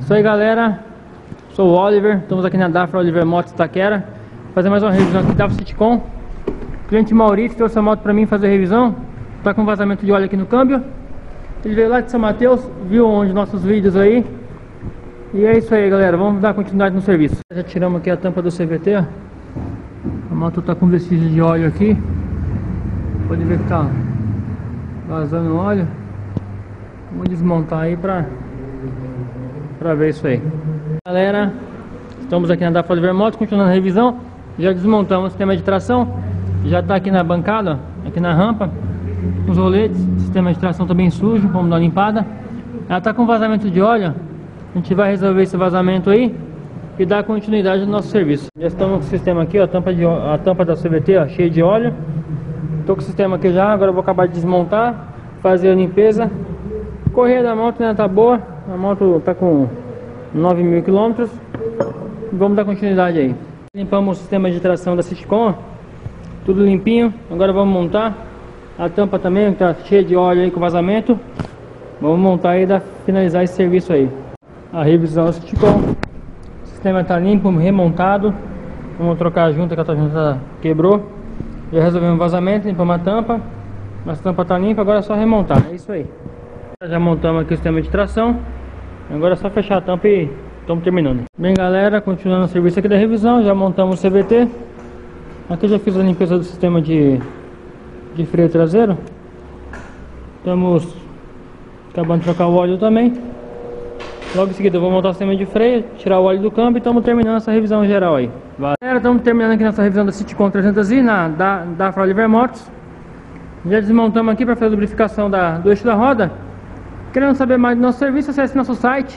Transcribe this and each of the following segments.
Isso aí, galera, sou o Oliver, estamos aqui na Dafra Oliver Motos Itaquera, fazer mais uma revisão aqui da Citicon. O cliente Maurício trouxe a moto para mim fazer a revisão, tá com vazamento de óleo aqui no câmbio. Ele veio lá de São Mateus, viu onde nossos vídeos aí. E é isso aí, galera, vamos dar continuidade no serviço. Já tiramos aqui a tampa do CVT, ó. A moto tá com vestígio de óleo aqui. Pode ver que tá vazando óleo. Vamos desmontar aí pra ver isso aí. Galera, estamos aqui na Dafra Oliver Motos, continuando a revisão. Já desmontamos o sistema de tração. Já tá aqui na bancada, ó, aqui na rampa, os roletes. O sistema de tração tá bem sujo, vamos dar uma limpada. Ela tá com vazamento de óleo. A gente vai resolver esse vazamento aí e dar continuidade no nosso serviço. Já estamos com o sistema aqui, ó, a tampa da CVT, ó, cheia de óleo. Tô com o sistema aqui já, agora eu vou acabar de desmontar, fazer a limpeza. Correia da moto, né, tá boa. A moto tá com 9.000 km. Vamos dar continuidade aí. Limpamos o sistema de tração da Citicon, tudo limpinho. Agora vamos montar a tampa também, que tá cheia de óleo aí com vazamento. Vamos montar aí e finalizar esse serviço aí. A revisão da Citicon. O sistema tá limpo, remontado. Vamos trocar a junta, que a junta quebrou. Já resolvemos o vazamento, limpamos a tampa. Nossa tampa tá limpa, agora é só remontar. É isso aí. Já montamos aqui o sistema de tração. Agora é só fechar a tampa e estamos terminando. Bem, galera, continuando o serviço aqui da revisão. Já montamos o CVT. Aqui já fiz a limpeza do sistema de freio traseiro. Estamos acabando de trocar o óleo também. Logo em seguida eu vou montar o sistema de freio, tirar o óleo do câmbio e estamos terminando essa revisão geral aí. Galera, estamos terminando aqui nossa revisão da Citicon 300i na Dafra Oliver Motos. Já desmontamos aqui para fazer a lubrificação do eixo da roda. Querendo saber mais do nosso serviço, acesse nosso site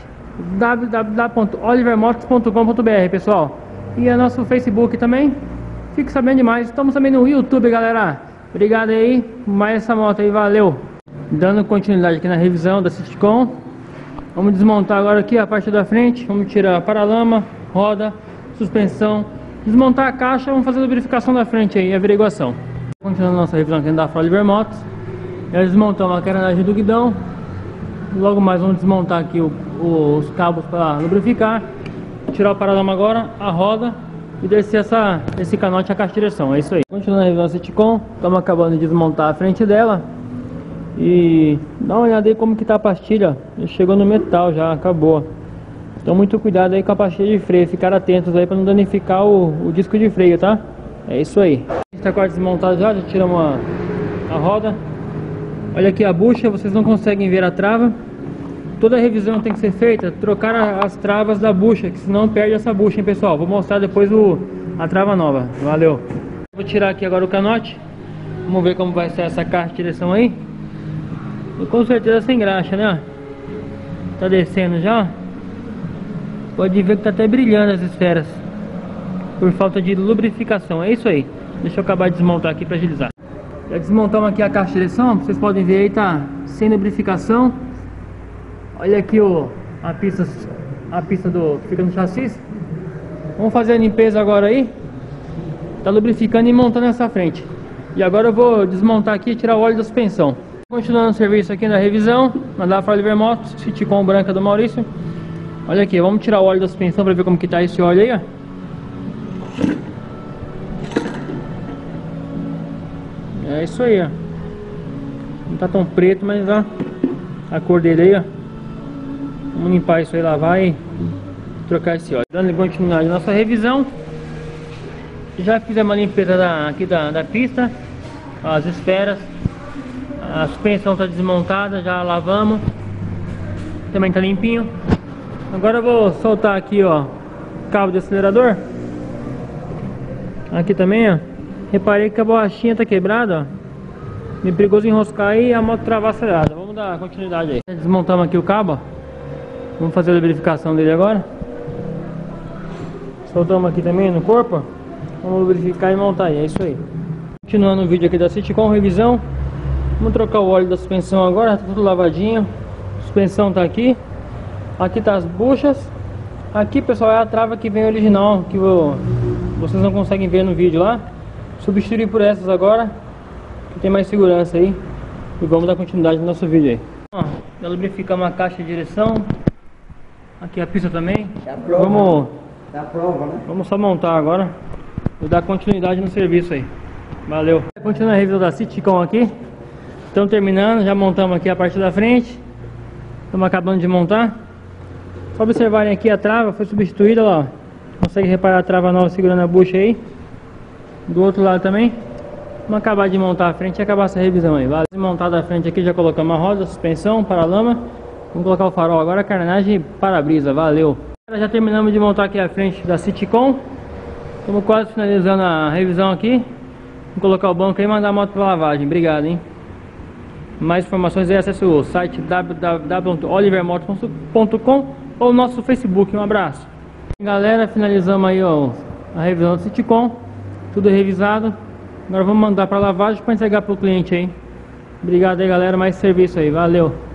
www.olivermotos.com.br, pessoal. E é nosso Facebook também. Fique sabendo demais. Estamos também no YouTube, galera. Obrigado aí por mais essa moto aí, valeu. Dando continuidade aqui na revisão da Citicon. Vamos desmontar agora aqui a parte da frente. Vamos tirar paralama, roda, suspensão, desmontar a caixa. Vamos fazer a lubrificação da frente aí, averiguação. Continuando a nossa revisão aqui da Dafra Oliver Motos. Já desmontamos a carenagem do guidão. Logo mais vamos desmontar aqui os cabos para lubrificar. Tirar o paralama agora, a roda e descer esse canote a caixa de direção. É isso aí. Continuando a revisão da Citicon. Estamos acabando de desmontar a frente dela. E dá uma olhada aí como que tá a pastilha. Já chegou no metal, já acabou. Então muito cuidado aí com a pastilha de freio. Ficar atentos aí para não danificar o disco de freio, tá? É isso aí. A gente tá quase desmontado já tiramos a roda. Olha aqui a bucha, vocês não conseguem ver a trava. Toda a revisão tem que ser feita, trocar as travas da bucha, que senão perde essa bucha, hein, pessoal. Vou mostrar depois a trava nova. Valeu. Vou tirar aqui agora o canote. Vamos ver como vai ser essa caixa de direção aí. E com certeza sem graxa, né? Tá descendo já. Pode ver que tá até brilhando as esferas por falta de lubrificação. É isso aí. Deixa eu acabar de desmontar aqui para agilizar. Já desmontamos aqui a caixa de direção. Vocês podem ver aí, tá sem lubrificação. Olha aqui a pista que fica no chassi. Vamos fazer a limpeza agora aí. Tá lubrificando e montando essa frente. E agora eu vou desmontar aqui e tirar o óleo da suspensão. Continuando o serviço aqui na revisão, na Dafra Oliver Motos, Citicon branca do Maurício. Olha aqui, vamos tirar o óleo da suspensão para ver como que tá esse óleo aí, ó. É isso aí, ó. Não tá tão preto, mas ó, a cor dele aí, ó. Vamos limpar isso aí, lavar e trocar esse óleo. Dando continuidade na nossa revisão. Já fizemos a limpeza aqui da pista, as esferas. A suspensão está desmontada, já lavamos. Também está limpinho. Agora eu vou soltar aqui, ó, o cabo de acelerador. Aqui também, ó. Reparei que a borrachinha está quebrada, ó. Me perigoso enroscar aí e a moto travar acelerada. Vamos dar continuidade aí. Desmontamos aqui o cabo, ó. Vamos fazer a lubrificação dele agora. Soltamos aqui também no corpo, ó. Vamos lubrificar e montar aí, é isso aí. Continuando o vídeo aqui da Citicon, revisão. Vamos trocar o óleo da suspensão agora, tá tudo lavadinho. A suspensão tá aqui. Aqui tá as buchas. Aqui, pessoal, é a trava que vem original, que vocês não conseguem ver no vídeo lá. Substituir por essas agora, que tem mais segurança aí. E vamos dar continuidade no nosso vídeo aí. Ó, já lubrificamos a caixa de direção. Aqui a pista também. É a prova. Vamos, É a prova, né? vamos só montar agora e dar continuidade no serviço aí. Valeu. Continuando a revisão da Citicon aqui. Estamos terminando, já montamos aqui a parte da frente. Estamos acabando de montar. Só observarem aqui a trava, foi substituída lá, ó. Consegue reparar a trava nova segurando a bucha aí. Do outro lado também. Vamos acabar de montar a frente e acabar essa revisão aí. Vale. Montada a frente aqui, já colocamos a roda, suspensão, paralama. Vamos colocar o farol agora, carenagem e para-brisa. Valeu. Já terminamos de montar aqui a frente da Citicon. Estamos quase finalizando a revisão aqui. Vamos colocar o banco aí e mandar a moto para lavagem. Obrigado, hein? Mais informações aí, acesse o site www.olivermotos.com ou o nosso Facebook. Um abraço. Galera, finalizamos aí ó, a revisão do Citicon. Tudo revisado. Agora vamos mandar para lavagem para entregar para o cliente aí. Obrigado aí, galera. Mais serviço aí. Valeu.